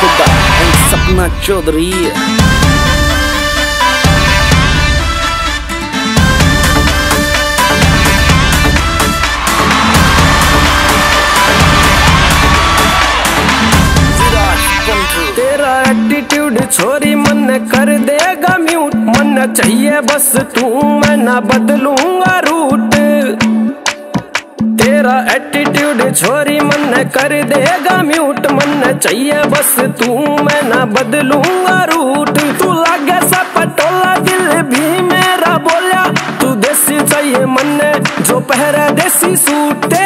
पुग्गा and Sapna Chaudhary. तेरा attitude छोरी मन कर देगा म्यूट, मन चाहिए बस तू मैं ना बदलूंगा रूट। तेरा एटीट्यूड छोरी मन कर देगा म्यूट, मन चाहिए बस तू मैं ना बदलूंगा रूट। तू लागे सा पटोला दिल भी मेरा बोला, तू देसी चाहिए मन जो पहरा देसी सूट।